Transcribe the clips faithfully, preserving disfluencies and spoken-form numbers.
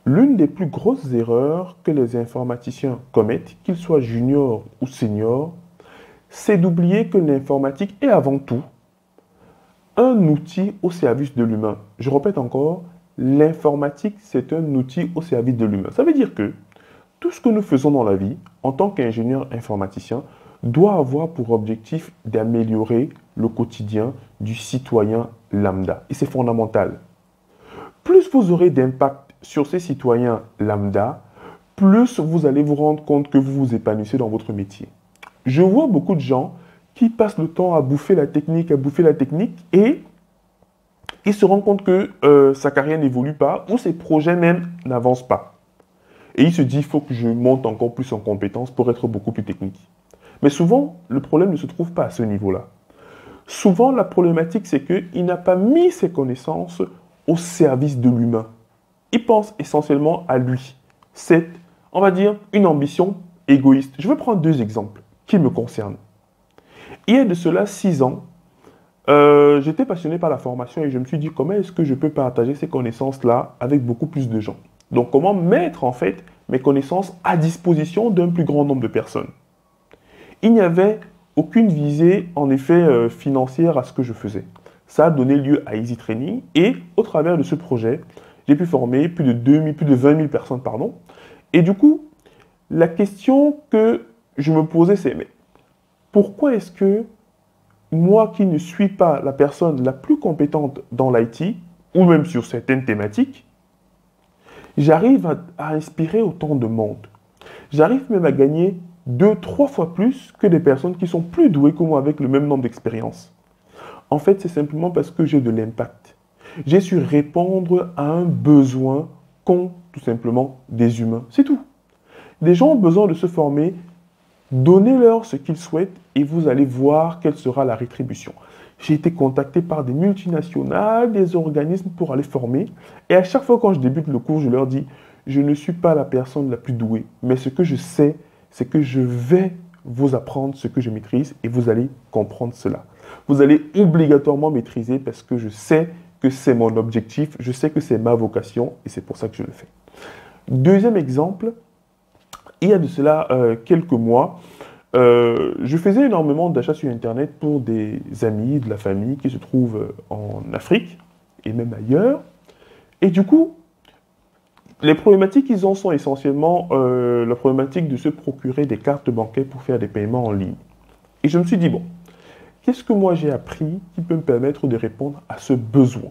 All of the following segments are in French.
L'une des plus grosses erreurs que les informaticiens commettent, qu'ils soient juniors ou seniors, c'est d'oublier que l'informatique est avant tout un outil au service de l'humain. Je répète encore, l'informatique, c'est un outil au service de l'humain. Ça veut dire que tout ce que nous faisons dans la vie, en tant qu'ingénieur informaticien, doit avoir pour objectif d'améliorer le quotidien du citoyen lambda. Et c'est fondamental. Plus vous aurez d'impact sur ces citoyens lambda, plus vous allez vous rendre compte que vous vous épanouissez dans votre métier. Je vois beaucoup de gens qui passent le temps à bouffer la technique, à bouffer la technique, et ils se rendent compte que euh, sa carrière n'évolue pas, ou ses projets même n'avancent pas. Et il se dit, il faut que je monte encore plus en compétences pour être beaucoup plus technique. Mais souvent, le problème ne se trouve pas à ce niveau-là. Souvent, la problématique, c'est qu'il n'a pas mis ses connaissances au service de l'humain. Il pense essentiellement à lui. C'est, on va dire, une ambition égoïste. Je vais prendre deux exemples qui me concernent. Il y a de cela six ans, euh, j'étais passionné par la formation et je me suis dit comment est-ce que je peux partager ces connaissances-là avec beaucoup plus de gens. Donc comment mettre en fait mes connaissances à disposition d'un plus grand nombre de personnes. Il n'y avait aucune visée en effet euh, financière à ce que je faisais. Ça a donné lieu à Easy Training et au travers de ce projet, j'ai pu former plus de deux mille, plus de vingt mille personnes, pardon. Et du coup, la question que je me posais, c'est mais pourquoi est-ce que moi qui ne suis pas la personne la plus compétente dans l'I T, ou même sur certaines thématiques, j'arrive à, à inspirer autant de monde. J'arrive même à gagner deux, trois fois plus que des personnes qui sont plus douées que moi avec le même nombre d'expériences. En fait, c'est simplement parce que j'ai de l'impact. J'ai su répondre à un besoin qu'ont tout simplement des humains. C'est tout. Des gens ont besoin de se former. Donnez-leur ce qu'ils souhaitent et vous allez voir quelle sera la rétribution. J'ai été contacté par des multinationales, des organismes pour aller former. Et à chaque fois quand je débute le cours, je leur dis, je ne suis pas la personne la plus douée. Mais ce que je sais, c'est que je vais vous apprendre ce que je maîtrise et vous allez comprendre cela. Vous allez obligatoirement maîtriser parce que je sais que c'est mon objectif, je sais que c'est ma vocation et c'est pour ça que je le fais. Deuxième exemple, il y a de cela euh, quelques mois, euh, je faisais énormément d'achats sur Internet pour des amis, de la famille qui se trouvent en Afrique et même ailleurs. Et du coup, les problématiques qu'ils ont sont essentiellement euh, la problématique de se procurer des cartes bancaires pour faire des paiements en ligne. Et je me suis dit, bon, qu'est-ce que moi j'ai appris qui peut me permettre de répondre à ce besoin?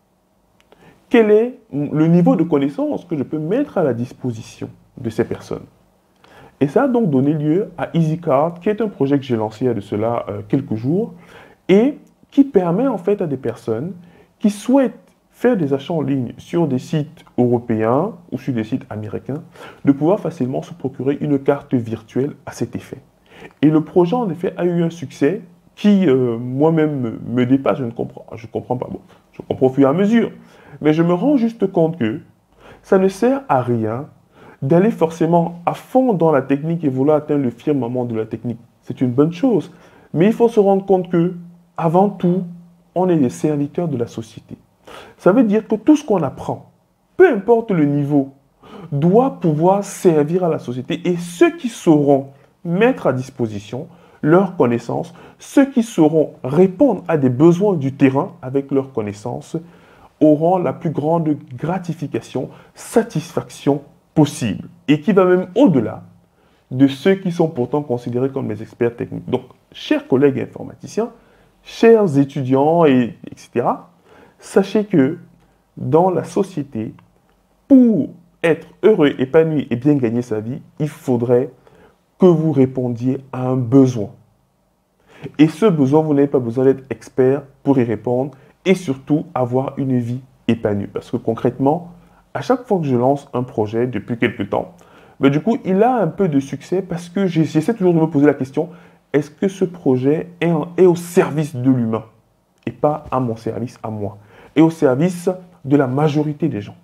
Quel est le niveau de connaissance que je peux mettre à la disposition de ces personnes? Et ça a donc donné lieu à EasyCard, qui est un projet que j'ai lancé il y a de cela euh, quelques jours, et qui permet en fait à des personnes qui souhaitent faire des achats en ligne sur des sites européens ou sur des sites américains, de pouvoir facilement se procurer une carte virtuelle à cet effet. Et le projet en effet a eu un succès qui euh, moi-même me dépasse, je ne comprends, je comprends pas, bon, je comprends au fur et à mesure, mais je me rends juste compte que ça ne sert à rien d'aller forcément à fond dans la technique et vouloir atteindre le firmament de la technique. C'est une bonne chose. Mais il faut se rendre compte que, avant tout, on est des serviteurs de la société. Ça veut dire que tout ce qu'on apprend, peu importe le niveau, doit pouvoir servir à la société. Et ceux qui sauront mettre à disposition leurs connaissances, ceux qui sauront répondre à des besoins du terrain avec leurs connaissances, auront la plus grande gratification, satisfaction possible et qui va même au-delà de ceux qui sont pourtant considérés comme des experts techniques. Donc, chers collègues informaticiens, chers étudiants, et, etc., sachez que dans la société, pour être heureux, épanoui et bien gagner sa vie, il faudrait que vous répondiez à un besoin. Et ce besoin, vous n'avez pas besoin d'être expert pour y répondre et surtout avoir une vie épanouie. Parce que concrètement, à chaque fois que je lance un projet depuis quelques temps, ben du coup, il a un peu de succès parce que j'essaie toujours de me poser la question, est-ce que ce projet est, en, est au service de l'humain et pas à mon service, à moi, et au service de la majorité des gens?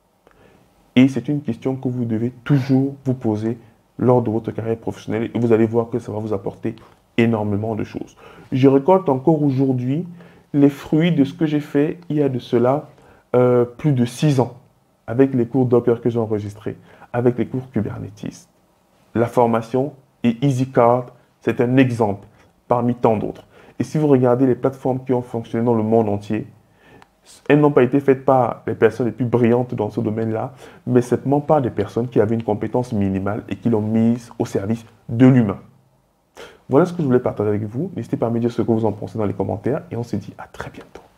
Et c'est une question que vous devez toujours vous poser lors de votre carrière professionnelle et vous allez voir que ça va vous apporter énormément de choses. Je récolte encore aujourd'hui les fruits de ce que j'ai fait il y a de cela euh, plus de six ans. avec les cours Docker que j'ai enregistrés, avec les cours Kubernetes. La formation et EasyCard, c'est un exemple parmi tant d'autres. Et si vous regardez les plateformes qui ont fonctionné dans le monde entier, elles n'ont pas été faites par les personnes les plus brillantes dans ce domaine-là, mais simplement par des personnes qui avaient une compétence minimale et qui l'ont mise au service de l'humain. Voilà ce que je voulais partager avec vous. N'hésitez pas à me dire ce que vous en pensez dans les commentaires et on se dit à très bientôt.